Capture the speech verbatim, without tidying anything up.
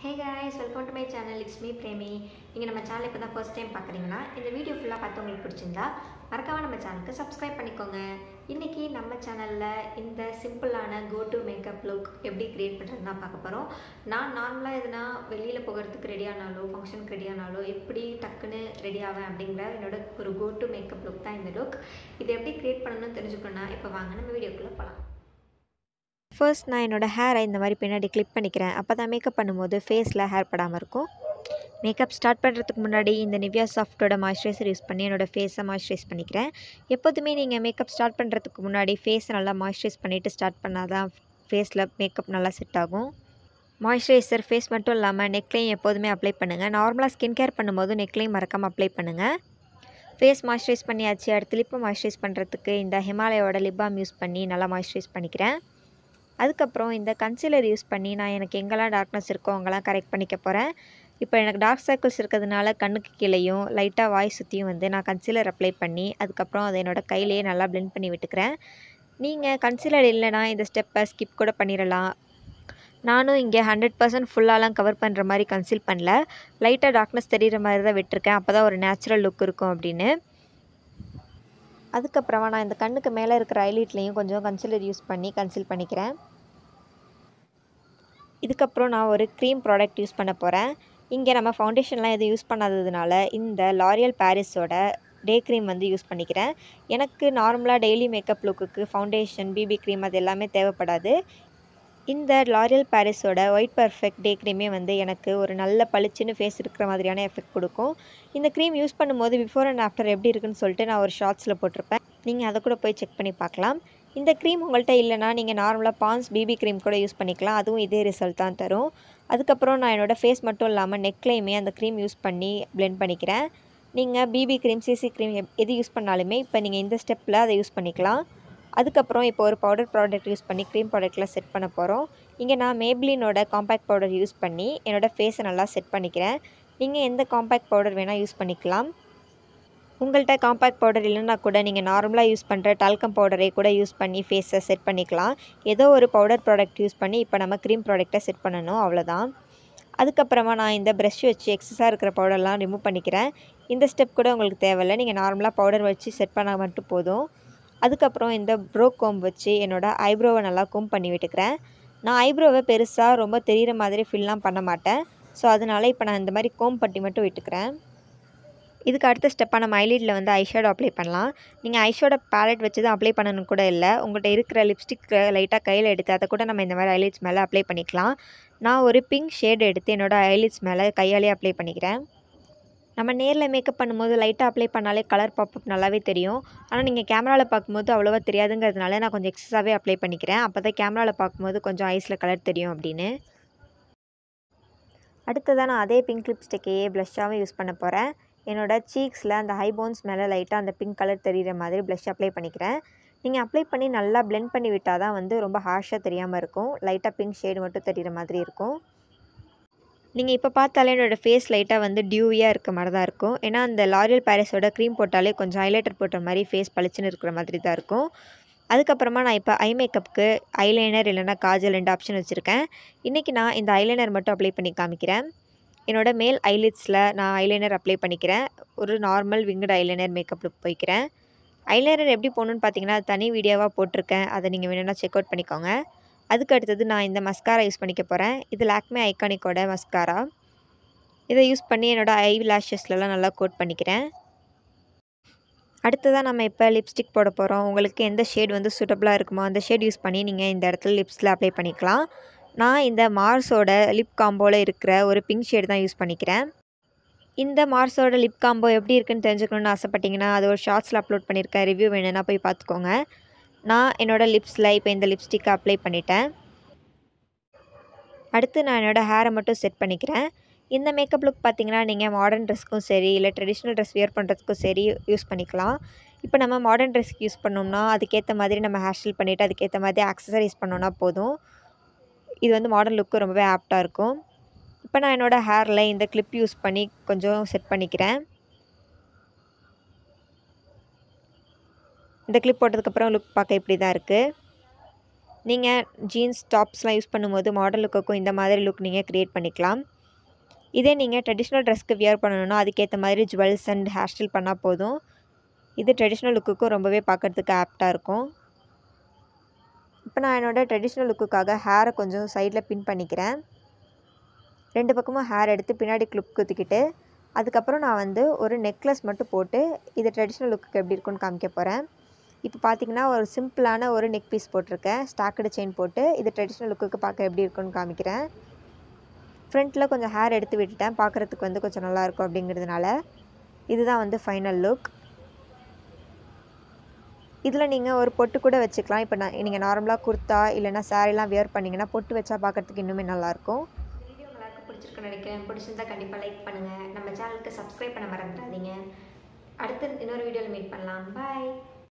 Hey guys, welcome to my channel. It's me Premi. நீங்க நம்ம சேனலை இப்ப தான் first time பார்க்கறீங்களா? இந்த வீடியோ ஃபுல்லா பார்த்து உங்களுக்கு பிடிச்சிருந்தா மறக்காம நம்ம சேனலுக்கு subscribe பண்ணிக்கோங்க. இன்னைக்கு நம்ம சேனல்ல இந்த சிம்பிளான go to makeup look எப்படி கிரியேட் பண்றதுன்னு தான் பார்க்க போறோம். நான் நார்மலா எதுனா வெளியில போகிறதுக்கு ரெடி ஆனாலோ ஃபங்க்ஷனுக்கு ரெடி ஆனாலோ எப்படி டக்குன்னு ரெடி ஆவேன் அப்படிங்கற என்னோட ஒரு go to makeup look தான் இந்த look. இது எப்படி கிரியேட் பண்ணனும்னு தெரிஞ்சுக்கணும்னா இப்போ வாங்க நம்ம வீடியோக்குள்ள போலாம். ஃபர்ஸ்ட் நான் என்னோட ஹேரை இந்த மாதிரி பின்னாடி கிளிப் பண்ணிக்கிறேன். அப்போ தான் மேக்கப் பண்ணும்போது ஃபேஸில் ஹேர் படாமல் இருக்கும். மேக்கப் ஸ்டார்ட் பண்ணுறதுக்கு முன்னாடி இந்த நிவ்யா சாஃப்ட்டோட மாய்ஸ்சரைசர் யூஸ் பண்ணி என்னோடய ஃபேஸை மாய்ஸ்சரைஸ் பண்ணிக்கிறேன். எப்போதுமே நீங்கள் மேக்கப் ஸ்டார்ட் பண்ணுறதுக்கு முன்னாடி ஃபேஸை நல்லா மாய்ஸ்சரைஸ் பண்ணிவிட்டு ஸ்டார்ட் பண்ணால் தான் ஃபேஸில் மேக்கப் நல்லா செட் ஆகும். மாய்ஸ்சரைசர் ஃபேஸ் மட்டும் இல்லாமல் நெக்லையும் எப்போதுமே அப்ளை பண்ணுங்கள். நார்மலாக ஸ்கின் கேர் பண்ணும்போது நெக்லையும் மறக்காமல் அப்ளை பண்ணுங்கள். ஃபேஸ் மாய்ஸ்சரைஸ் பண்ணியாச்சு. அடுத்து லிப்பை மாய்ஸ்சரைஸ் பண்ணுறதுக்கு இந்த ஹிமாலயோட லிப் பாம் யூஸ் பண்ணி நல்லா மாய்ஸ்சரைஸ் பண்ணிக்கிறேன். அதுக்கப்புறம் இந்த கன்சீலர் யூஸ் பண்ணி நான் எனக்கு எங்கெல்லாம் டார்க்னஸ் இருக்கோ அங்கெல்லாம் கரெக்ட் பண்ணிக்க போகிறேன். இப்போ எனக்கு டார்க் சர்க்கிள்ஸ் இருக்கிறதுனால கண்ணுக்கு கீழேயும் லைட்டாக வாய் சுற்றியும் வந்து நான் கன்சீலர் அப்ளை பண்ணி அதுக்கப்புறம் அதை என்னோடய கையிலேயே நல்லா பிளெண்ட் பண்ணி விட்டுக்கிறேன். நீங்கள் கன்சீலர் இல்லைனா இந்த ஸ்டெப்பை ஸ்கிப் கூட பண்ணிடலாம். நானும் இங்கே ஹண்ட்ரட் பர்சன்ட் ஃபுல்லாலாம் கவர் பண்ணுற மாதிரி கன்சீல் பண்ணல. லைட்டாக டார்க்னஸ் தெரிகிற மாதிரி தான் விட்டுருக்கேன். அப்போ தான் ஒரு நேச்சுரல் லுக் இருக்கும் அப்படின்னு. அதுக்கப்புறமா நான் இந்த கண்ணுக்கு மேலே இருக்கிற ஐலைட்லேயும் கொஞ்சம் கன்சீலர் யூஸ் பண்ணி கன்சீல் பண்ணிக்கிறேன். இதுக்கப்புறம் நான் ஒரு க்ரீம் ப்ராடக்ட் யூஸ் பண்ண போகிறேன். இங்கே நம்ம ஃபவுண்டேஷன்லாம் எதுவும் யூஸ் பண்ணாததுனால இந்த லாரியல் பாரிஸோட டே க்ரீம் வந்து யூஸ் பண்ணிக்கிறேன். எனக்கு நார்மலாக டெய்லி மேக்கப் லுக்குக்கு ஃபவுண்டேஷன் பிபி க்ரீம் அது எல்லாமே தேவைப்படாது. இந்த லாரியல் பாரிஸோட ஒயிட் பர்ஃபெக்ட் டே க்ரீமே வந்து எனக்கு ஒரு நல்ல பளிச்சுன்னு ஃபேஸ் இருக்கிற மாதிரியான எஃபெக்ட் கொடுக்கும். இந்த க்ரீம் யூஸ் பண்ணும்போது பிஃபோர் அண்ட் ஆஃப்டர் எப்படி இருக்குன்னு சொல்லிட்டு நான் ஒரு ஷார்ட்ஸில் போட்டிருப்பேன். நீங்கள் அதை கூட போய் செக் பண்ணி பார்க்கலாம். இந்த க்ரீம் உங்கள்கிட்ட இல்லைனா நீங்கள் நார்மலாக பான்ஸ் பிபி க்ரீம் கூட யூஸ் பண்ணிக்கலாம். அதுவும் இதே ரிசல்ட் தான் தரும். அதுக்கப்புறம் நான் என்னோடய ஃபேஸ் மட்டும் இல்லாமல் நெக்லையுமே அந்த க்ரீம் யூஸ் பண்ணி பிளெண்ட் பண்ணிக்கிறேன். நீங்கள் பிபி க்ரீம் சிசி க்ரீம் எது யூஸ் பண்ணாலுமே இப்போ நீங்கள் இந்த ஸ்டெப்பில் அதை யூஸ் பண்ணிக்கலாம். அதுக்கப்புறம் இப்போ ஒரு பவுடர் ப்ராடக்ட் யூஸ் பண்ணி க்ரீம் ப்ராடக்ட்டில் செட் பண்ண போகிறோம். இங்கே நான் மேப்ளினோட காம்பேக்ட் பவுடர் யூஸ் பண்ணி என்னோடய ஃபேஸை நல்லா செட் பண்ணிக்கிறேன். நீங்கள் எந்த காம்பேக்ட் பவுடர் வேணால் யூஸ் பண்ணிக்கலாம். உங்கள்கிட்ட காம்பேக்ட் பவுடர் இல்லைன்னா கூட நீங்கள் நார்மலாக யூஸ் பண்ணுற டால்கம் பவுடரை கூட யூஸ் பண்ணி ஃபேஸை செட் பண்ணிக்கலாம். ஏதோ ஒரு பவுடர் ப்ராடக்ட் யூஸ் பண்ணி இப்போ நம்ம க்ரீம் ப்ராடக்ட்டை செட் பண்ணணும், அவ்வளோதான். அதுக்கப்புறமா நான் இந்த ப்ரஷ் வச்சு எக்ஸஸாக இருக்கிற பவுடர்லாம் ரிமூவ் பண்ணிக்கிறேன். இந்த ஸ்டெப் கூட உங்களுக்கு தேவையில்லை. நீங்கள் நார்மலாக பவுடர் வச்சு செட் பண்ணால் மட்டும் போதும். அதுக்கப்புறம் இந்த ப்ரோ கோம் வச்சு என்னோடய ஐப்ரோவை நல்லா கோம் பண்ணி விட்டுக்கிறேன். நான் ஐப்ரோவை பெருசாக ரொம்ப தெரிகிற மாதிரி ஃபில்லாம் பண்ண மாட்டேன். ஸோ அதனால் இப்போ நான் இந்த மாதிரி கோம் பண்ணி மட்டும் விட்டுக்கிறேன். இதுக்கு அடுத்த ஸ்டெப்பாக நம்ம ஐலைட்டில் வந்து ஐஷேடோ அப்ளை பண்ணலாம். நீங்கள் ஐஷேடோ பேலட் வச்சு தான் அப்ளை பண்ணணும் கூட இல்லை. உங்கள்கிட்ட இருக்கிற லிப்ஸ்டிக் லைட்டாக கையில் எடுத்து அதை கூட நம்ம இந்த மாதிரி ஐலைட்ஸ் மேலே அப்ளை பண்ணிக்கலாம். நான் ஒரு பிங்க் ஷேட் எடுத்து என்னோடய ஐலைட்ஸ் மேலே கையாலே அப்ளை பண்ணிக்கிறேன். நம்ம நேரில் மேக்கப் பண்ணும்போது லைட்டாக அப்ளை பண்ணாலே கலர் பாப்பப் நல்லாவே தெரியும். ஆனால் நீங்கள் கேமராவில் பார்க்கும்போது அவ்வளோவா தெரியாதுங்கிறதுனால நான் கொஞ்சம் எக்ஸஸாகவே அப்ளை பண்ணிக்கிறேன். அப்போ தான் கேமராவில் பார்க்கும்போது கொஞ்சம் ஐஸில் கலர் தெரியும் அப்படின்னு. அடுத்ததாக நான் அதே பிங்க் லிப்ஸ்டிக்கையே ப்ளஷ்ஷாகவும் யூஸ் பண்ண போகிறேன். என்னோடய சீக்ஸில் அந்த ஹை போன்ஸ் மேலே லைட்டாக அந்த பிங்க் கலர் தெரிகிற மாதிரி ப்ளஷ் அப்ளை பண்ணிக்கிறேன். நீங்கள் அப்ளை பண்ணி நல்லா பிளெண்ட் பண்ணி விட்டால் தான் வந்து ரொம்ப ஹார்ஷாக தெரியாமல் இருக்கும். லைட்டாக பிங்க் ஷேடு மட்டும் தெரிகிற மாதிரி இருக்கும். நீங்கள் இப்போ பார்த்தாலே என்னோடய ஃபேஸ் லைட்டாக வந்து டியூவியாக இருக்க மாதிரி தான் இருக்கும். ஏன்னா அந்த லாரியல் பாரிஸோட க்ரீம் போட்டாலே கொஞ்சம் ஹைலைட்டர் போட்ட மாதிரி ஃபேஸ் பளிச்சுன்னு இருக்கிற மாதிரி தான் இருக்கும். அதுக்கப்புறமா நான் இப்போ ஐ மேக்கப்புக்கு ஐலைனர் இல்லைனா காஜல் ரெண்டு ஆப்ஷன் வச்சுருக்கேன். இன்றைக்கி நான் இந்த ஐலைனர் மட்டும் அப்ளை பண்ணி காமிக்கிறேன். என்னோடய மேல் ஐலிட்ஸில் நான் ஐலைனர் அப்ளை பண்ணிக்கிறேன். ஒரு normal winged eyeliner makeup look போய்க்கிறேன். ஐலைனர் எப்படி போகணுன்னு பார்த்தீங்கன்னா அது தனி வீடியோவாக போட்டிருக்கேன். அதை நீங்கள் வேணும்னா செக் அவுட் பண்ணிக்கோங்க. அதுக்கு அடுத்தது நான் இந்த மஸ்காரா யூஸ் பண்ணிக்க போகிறேன். இது லாக்மே ஐகானிக்கோட மஸ்காரா. இதை யூஸ் பண்ணி என்னோடய ஐ லேஷஸ்லலாம் நல்லா கோட் பண்ணிக்கிறேன். அடுத்ததாக நம்ம இப்போ லிப்ஸ்டிக் போட போகிறோம். உங்களுக்கு எந்த ஷேட் வந்து சூட்டபுளாக இருக்குமோ அந்த ஷேட் யூஸ் பண்ணி நீங்கள் இந்த இடத்துல லிப்ஸில் அப்ளை பண்ணிக்கலாம். நான் இந்த மார்ஸோட லிப் காம்போவில் இருக்கிற ஒரு பிங்க் ஷேடு தான் யூஸ் பண்ணிக்கிறேன். இந்த மார்ஸோட லிப் காம்போ எப்படி இருக்குன்னு தெரிஞ்சுக்கணுன்னு ஆசைப்பட்டீங்கன்னா அது ஒரு ஷார்ட்ஸில் அப்லோட் பண்ணியிருக்கேன். ரிவ்யூ வேணும்னா போய் பார்த்துக்கோங்க. நான் என்னோடய லிப்ஸில் இப்போ இந்த லிப்ஸ்டிக்கை அப்ளை பண்ணிட்டேன். அடுத்து நான் என்னோடய ஹேரை மட்டும் செட் பண்ணிக்கிறேன். இந்த மேக்கப் லுக் பார்த்திங்கன்னா நீங்கள் மாடர்ன் ட்ரெஸ்க்கும் சரி இல்லை ட்ரெடிஷ்னல் ட்ரெஸ் வியர் பண்ணுறதுக்கும் சரி யூஸ் பண்ணிக்கலாம். இப்போ நம்ம மாடர்ன் ட்ரெஸ்க்கு யூஸ் பண்ணோம்னா அதுக்கேற்ற மாதிரி நம்ம ஹேர் ஸ்டைல் பண்ணிவிட்டு அதுக்கேற்ற மாதிரி ஆக்சசரிஸ் பண்ணோன்னா போதும். இது வந்து மாடர்ன் லுக்கு ரொம்பவே ஆப்டாக இருக்கும். இப்போ நான் என்னோடய ஹேரில் இந்த கிளிப் யூஸ் பண்ணி கொஞ்சம் செட் பண்ணிக்கிறேன். இந்த கிளிப் போட்டதுக்கப்புறம் லுக் பார்க்க இப்படி தான் இருக்குது. நீங்கள் ஜீன்ஸ் டாப்ஸ்லாம் யூஸ் பண்ணும்போது மாடர்ன் லுக்குக்கும் இந்த மாதிரி லுக் நீங்கள் க்ரியேட் பண்ணிக்கலாம். இதே நீங்கள் ட்ரெடிஷ்னல் ட்ரெஸ்க்கு வியர் பண்ணணுன்னா அதுக்கேற்ற மாதிரி ஜுவல்ஸ் அண்ட் ஹேர் ஸ்டைல் பண்ணால் போதும். இது ட்ரெடிஷ்னல் லுக்குக்கும் ரொம்பவே பார்க்குறதுக்கு ஆப்டாக இருக்கும். இப்போ நான் என்னோடய ட்ரெடிஷ்னல் லுக்குக்காக ஹேரை கொஞ்சம் சைடில் பின் பண்ணிக்கிறேன். ரெண்டு பக்கமும் ஹேர் எடுத்து பின்னாடி கிளிப் குத்திக்கிட்டு அதுக்கப்புறம் நான் வந்து ஒரு நெக்லஸ் மட்டும் போட்டு இது ட்ரெடிஷ்னல் லுக்குக்கு எப்படி இருக்குன்னு காமிக்க போகிறேன். இப்போ பார்த்தீங்கன்னா ஒரு சிம்பிளான ஒரு நெக் பீஸ் போட்டிருக்கேன். ஸ்டாக்கடு செயின் போட்டு இது ட்ரெடிஷ்னல் லுக்குக்கு பார்க்க எப்படி இருக்குன்னு காமிக்கிறேன். ஃப்ரண்ட்டில் கொஞ்சம் ஹேர் எடுத்து விட்டுட்டேன், பார்க்குறதுக்கு வந்து கொஞ்சம் நல்லாயிருக்கும் அப்படிங்கிறதுனால. இதுதான் வந்து ஃபைனல் லுக். இதில் நீங்கள் ஒரு பொட்டு கூட வச்சுக்கலாம். இப்போ நான் நீங்கள் நார்மலாக குர்த்தா இல்லைனா சாரீலாம் வியர் பண்ணிங்கன்னா பொட்டு வச்சா பார்க்குறதுக்கு இன்னுமே நல்லாயிருக்கும். வீடியோ எல்லாருக்கும் பிடிச்சிருக்குன்னு நினைக்கிறேன். பிடிச்சிருந்தா கண்டிப்பாக லைக் பண்ணுங்கள். நம்ம சேனலுக்கு சப்ஸ்கிரைப் பண்ண மறந்துடாதீங்க. அடுத்து இன்னொரு வீடியோவில் மீட் பண்ணலாம். பாய்.